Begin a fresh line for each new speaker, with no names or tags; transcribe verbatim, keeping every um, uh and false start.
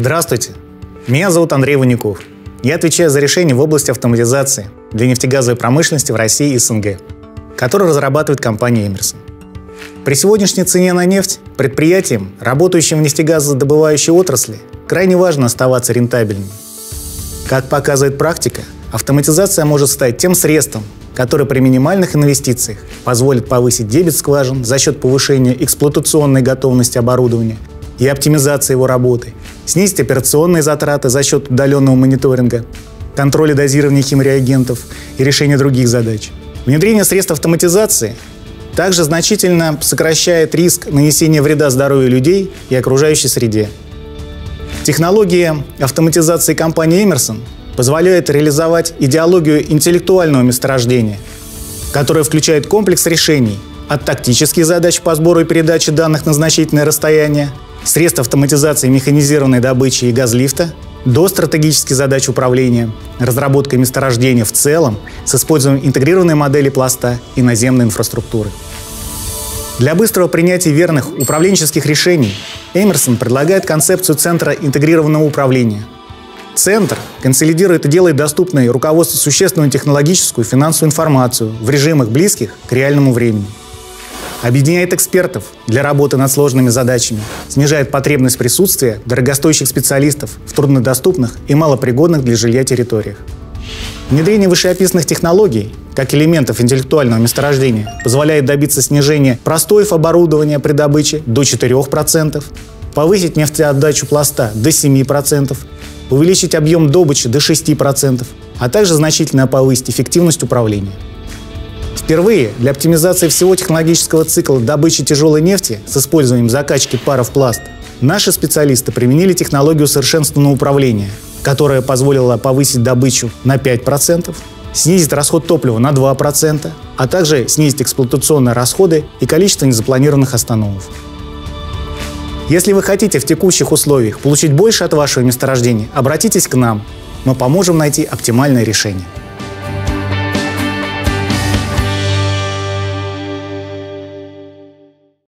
Здравствуйте, меня зовут Андрей Ванюков. Я отвечаю за решения в области автоматизации для нефтегазовой промышленности в России и СНГ, которые разрабатывает компания Эмерсон. При сегодняшней цене на нефть предприятиям, работающим в нефтегазодобывающей отрасли, крайне важно оставаться рентабельными. Как показывает практика, автоматизация может стать тем средством, которое при минимальных инвестициях позволит повысить дебет скважин за счет повышения эксплуатационной готовности оборудования и оптимизации его работы, снизить операционные затраты за счет удаленного мониторинга, контроля дозирования химреагентов и решения других задач. Внедрение средств автоматизации также значительно сокращает риск нанесения вреда здоровью людей и окружающей среде. Технология автоматизации компании Эмерсон позволяет реализовать идеологию интеллектуального месторождения, которая включает комплекс решений от тактических задач по сбору и передаче данных на значительное расстояние, средств автоматизации механизированной добычи и газлифта, до стратегических задач управления, разработкой месторождения в целом с использованием интегрированной модели пласта и наземной инфраструктуры. Для быстрого принятия верных управленческих решений Эмерсон предлагает концепцию Центра интегрированного управления. Центр консолидирует и делает доступной руководству существенную технологическую и финансовую информацию в режимах близких к реальному времени. Объединяет экспертов для работы над сложными задачами, снижает потребность присутствия дорогостоящих специалистов в труднодоступных и малопригодных для жилья территориях. Внедрение вышеописанных технологий, как элементов интеллектуального месторождения, позволяет добиться снижения простоев оборудования при добыче до четырёх процентов, повысить нефтеотдачу пласта до семи процентов, увеличить объем добычи до шести процентов, а также значительно повысить эффективность управления. Впервые для оптимизации всего технологического цикла добычи тяжелой нефти с использованием закачки пара в пласт наши специалисты применили технологию совершенственного управления, которая позволила повысить добычу на пять процентов, снизить расход топлива на два процента, а также снизить эксплуатационные расходы и количество незапланированных остановок. Если вы хотите в текущих условиях получить больше от вашего месторождения, обратитесь к нам. Мы поможем найти оптимальное решение.